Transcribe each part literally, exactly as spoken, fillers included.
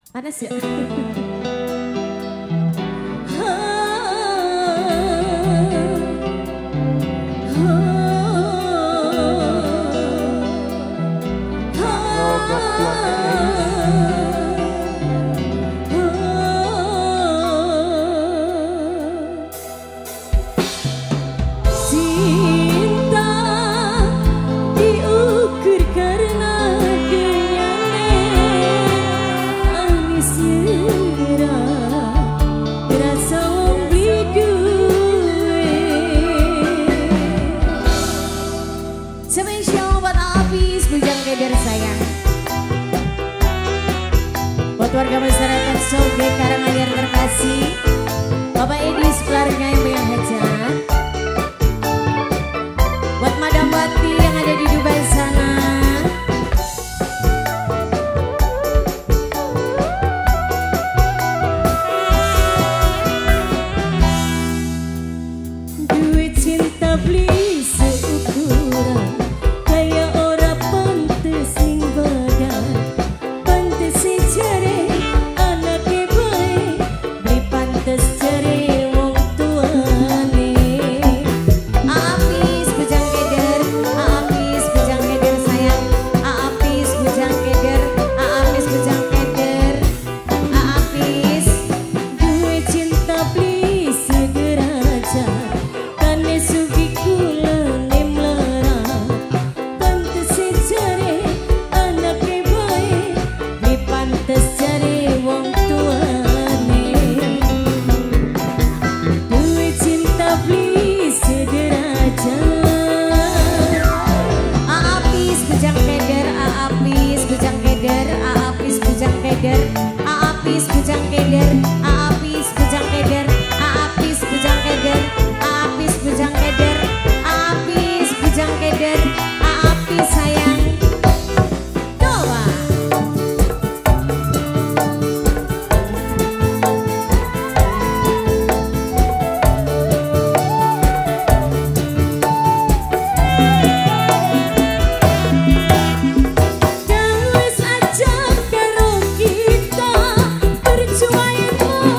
Panas ya? Buat warga masyarakat Soge Karanganyar terkasih, Bapak Edi keluarga yang banyak hajat. Buat Madam Bati yang ada di Dubai sana. Duit cinta beli seukuran kayak ora pantes ning badan. Pantes cari anake bae, beli pantes cari wong tuane. Aapis bujang keder, aapis bujang keder sayang. Aapis bujang keder, aapis bujang keder. Aapis Duit cinta beli sederajat kane sugi kula nim larat. Pantes cari anake bae, beli pantes cari wong tuane. Duit cinta beli sederajat. Aapis bujang keder, aapis bujang keder, aapis bujang keder, aapis bujang keder, aapis bujang keder, aapis bujang keder, aapis bujang keder, aapis bujang keder, aapis sayang. Doa. Dan wis aja karo kita berjuang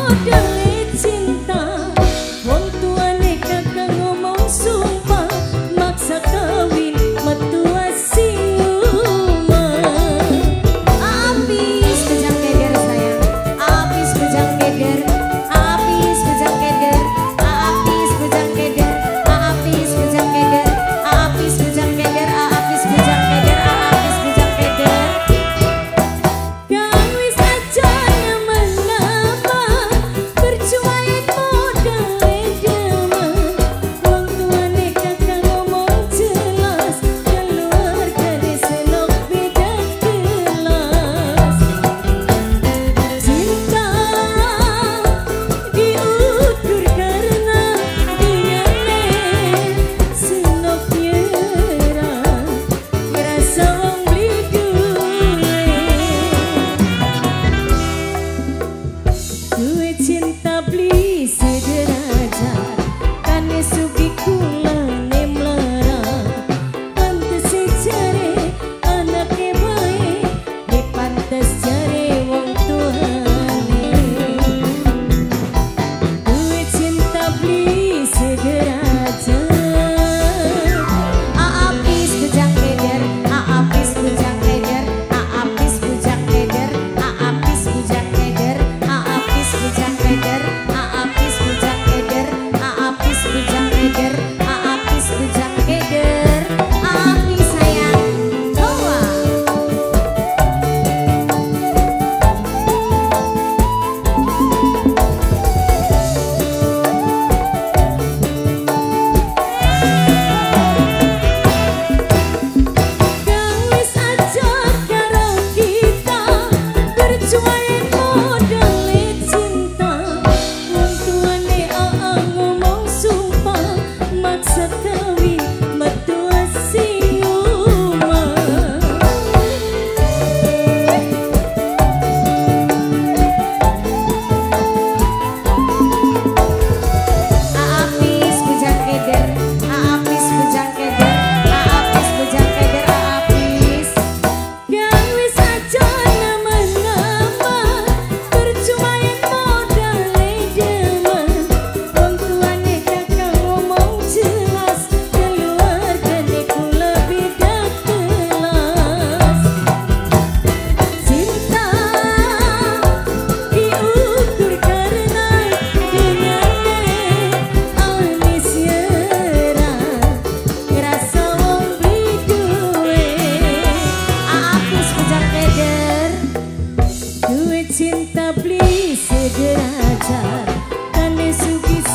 duit cinta please segera jar. Kane sugi